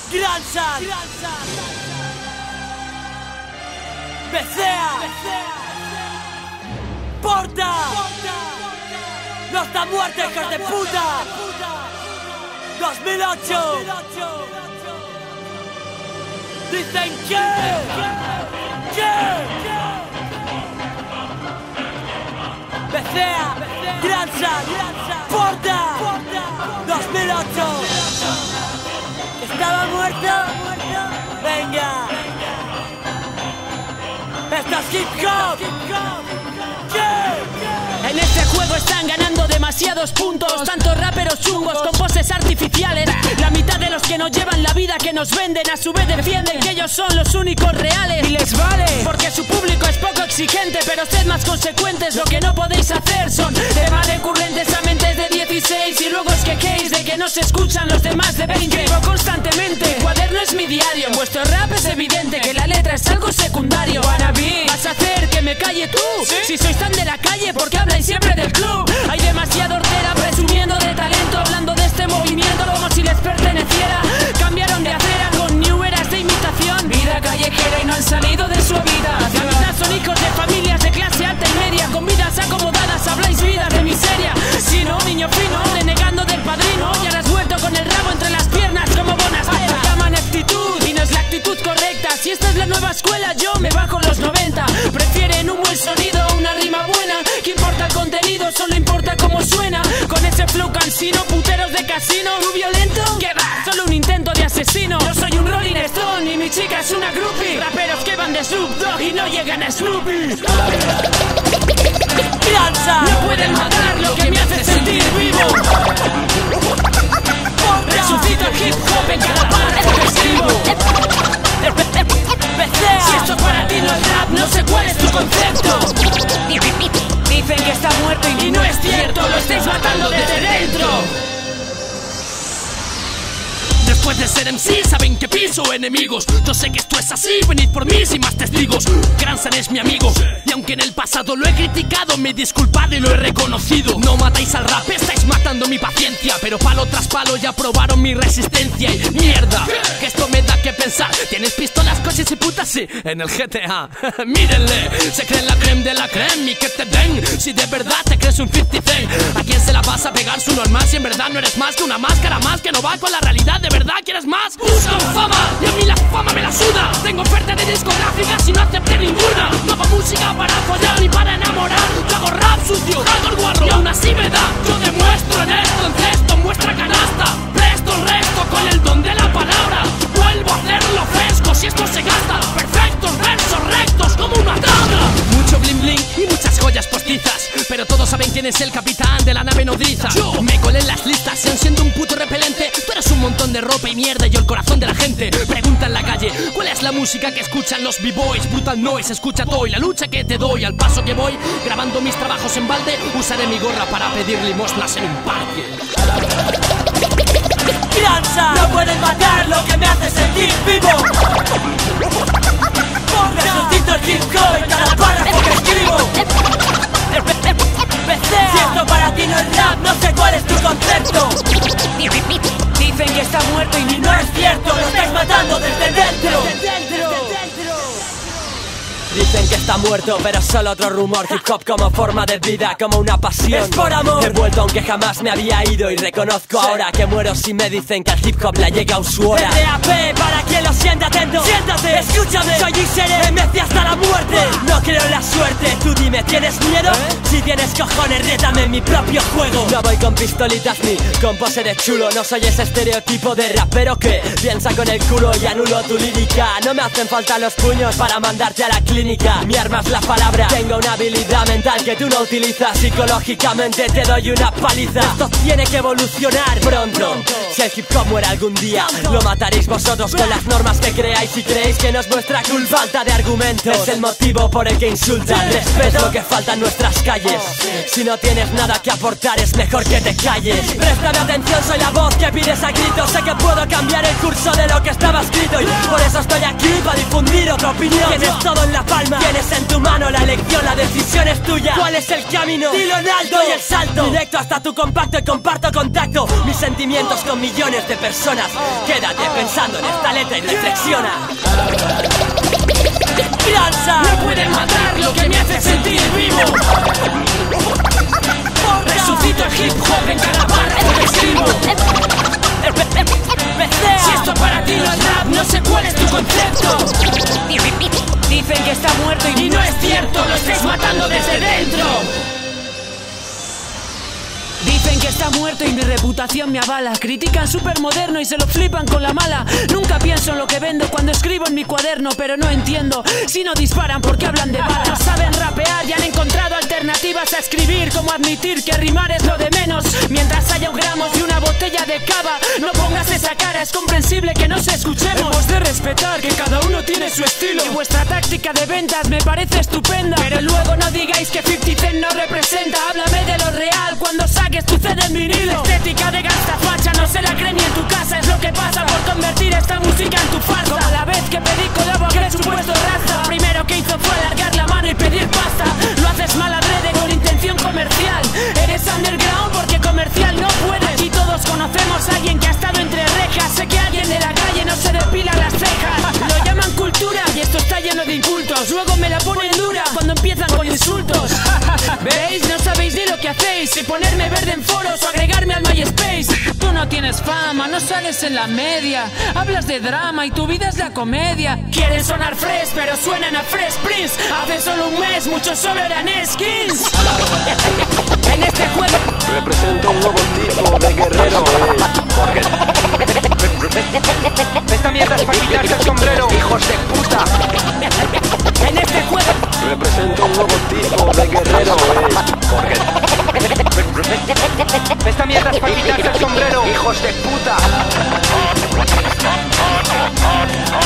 Gransan, Becea, Porta, Los da muerte, hijos de puta. 2008. Dicen que Becea, Gransan, Porta, 2008. ¿Estaba muerto? Venga. Esto es hip hop. En este juego están ganando demasiados puntos, tantos raperos chungos con poses artificiales. La mitad de los que nos llevan la vida que nos venden, a su vez defienden que ellos son los únicos reales. Y les vale, porque su público es poco exigente, pero sed más consecuentes. Lo que no podéis hacer son temas recurrentes a mentes de 16 y luego os quejéis de que no se escuchan los demás de 20. Escribo constantemente, mi cuaderno es mi diario. En vuestro rap es evidente que la letra es algo secundario. Wannabe, ¿vas a hacer que me calle tú? ¿Sí? Si sois tan de la calle, ¿por qué habláis siempre del club? Hay demasiada hortera presumiendo de talento, hablando de este movimiento como si les perteneciera. Cambiaron de acera con new eras de imitación, vida callejera y no han salido de su habitación. La mitad son hijos de familias de clase alta y media, con vidas acomodadas habláis vidas de miseria. Si no, niño fino, renegando del padrino, y ahora has vuelto con el rabo entre las piernas como Bonastera. Lo llaman actitud y no es la actitud correcta. Si esta es la nueva escuela, yo me bajo los 90. Prefieren un buen sonido, una rima buena. ¿Qué importa el contenido? Solo importa cómo suena. Con ese flow cansino, puteros de casino. ¿Tú violento? ¿Qué va? Solo un intento de asesino. Yo soy un Rolling Stone y mi chica es una groupie. Raperos que van de Snoop Dogg y no llegan a Snoopy. No pueden matar lo que me hace sentir vivo. Resucito el hip hop en cada párrafo que escribo. Si esto para ti no es rap, no sé cuál es tu concepto. Dicen que está muerto y no es cierto, lo estáis matando desde dentro. Después de ser MC saben que piso enemigos. Yo sé que esto es así, venid por mí sin más testigos. Gransan es mi amigo, y aunque en el pasado lo he criticado, me he disculpado y lo he reconocido. No matáis al rap, estáis matando mi paciencia, pero palo tras palo ya probaron mi resistencia. Y mierda, que esto me da que pensar. ¿Tienes pistolas, coches y putas? Sí, en el GTA. Mírenle, se creen la creme de la creme y que te den. Si de verdad te crees un 50 Cent, ¿a quién se la vas a pegar su normal si en verdad no eres más que una máscara más que no va con la realidad? ¿De verdad quieres más? Buscan fama y a mí la fama me la suda. Tengo oferta de discográficas y no acepté ninguna. No hago música para follar ni para enamorar. Yo hago rap sucio, hago el guarro y aún así me da. Yo demuestro en esto, en cesto, en vuestra canasta. Presto el resto con el don de la palabra. Vuelvo a hacerlo fresco si esto se gasta. Perfectos versos rectos como una tabla. Mucho bling bling y muchas joyas postizas, pero todos saben quién es el capitán de la nave nodriza. Yo me colé en las listas, sean siendo un puto repelente. Tú eres un montón de ropa y mierda y yo el corazón de la gente. Pregunta en la calle, ¿cuál es la música que escuchan los b-boys? Brutal noise, escucha todo y la lucha que te doy. Al paso que voy, grabando mis trabajos en balde, usaré mi gorra para pedir limosnas en un parque. Gransan, no pueden matar lo que me hace sentir vivo. Resucito el hip hop en cada párrafo que escribo. Si esto para ti no es rap, no sé cuál es tu concepto. Dicen que está muerto y no es cierto, lo estáis matando desde dentro. Dicen que está muerto, pero solo otro rumor. Hip hop como forma de vida, como una pasión. Es por amor. He vuelto aunque jamás me había ido y reconozco ahora que muero si me dicen que al hip hop le ha llegado su hora. RAP, para quien lo sienta atento. Siéntate, escúchame, soy y seré MC hasta la muerte. No creo en la suerte, tú dime, ¿tienes miedo? Si tienes cojones, rétame en mi propio juego. No voy con pistolitas ni con pose de chulo. No soy ese estereotipo de rapero que piensa con el culo y anulo tu lírica. No me hacen falta los puños para mandarte a la clínica. Mi arma es la palabra. Tengo una habilidad mental que tú no utilizas. Psicológicamente te doy una paliza. Esto tiene que evolucionar pronto. Si el hip hop muere algún día, lo mataréis vosotros con las normas que creáis. Y creéis que no es vuestra culpa. Falta de argumentos es el motivo por el que insultan. Respeto lo que falta en nuestras calles. Si no tienes nada que aportar, es mejor que te calles. Préstame atención, soy la voz que pides a gritos. Sé que puedo cambiar el curso de lo que estaba escrito y por eso estoy aquí, para difundir otra opinión. Tienes todo en la palma, tienes tienes en tu mano la elección, la decisión es tuya. ¿Cuál es el camino? Dilo en alto. Doy el salto directo hasta tu compacto y comparto contacto. Mis sentimientos con millones de personas. Quédate pensando en esta letra y reflexiona. ¡Lanza! No pueden matar lo que me hace sentir vivo. Resucito el hip hop en cada párrafo que escribo. Si esto para ti no es rap, no sé cuál es tu concepto. Dicen que está muerto Y no es cierto, lo estáis matando desde dentro. Dicen que está muerto y mi reputación me avala. Critican súper moderno y se lo flipan con la mala. Nunca pienso en lo que vendo cuando escribo en mi cuaderno, pero no entiendo si no disparan porque hablan de balas. No saben rapear y han encontrado alternativas a escribir, como admitir que rimar es lo de menos. Mientras haya un gramos y una botella de cava, no pongas esa cara, es comprensible que nos escuchemos. Hemos de respetar que cada uno tiene su estilo. Y vuestra táctica de ventas me parece estupenda, pero luego no digáis que 50 Cent no representa. Háblame de lo real cuando saques tu CD en vinilo. Estética de gasta facha no se la cree ni en tu casa. Es lo que pasa por convertir esta música en tu farsa. Como la vez que pedí colabo a aquel supuesto raza. Lo primero que hizo fue alargar la mano y pedir pasta. Lo haces mal adrede con intención comercial. Eres underground porque comercial no puedes. Y todos conocemos a alguien que ha estado entre rejas. Sé que alguien de la calle no se depila las cejas. Lo llaman cultura y esto está lleno de incultos. Luego me la ponen dura cuando empiezan con insultos. ¿Veis? No sabéis ni lo que hacéis. Si ponerme verde en foros o agregarme al MySpace. Tú no tienes fama, no sales en la media. Hablas de drama y tu vida es la comedia. Quieren sonar fresh, pero suenan a Fresh Prince. Hace solo un mes muchos solo eran skins. En este juego represento un nuevo tipo de guerrero, porque esta mierda es para quitarse el sombrero, hijos de puta. En este juego represento un nuevo tipo de guerrero, porque esta mierda es para quitarse el sombrero, hijos de puta.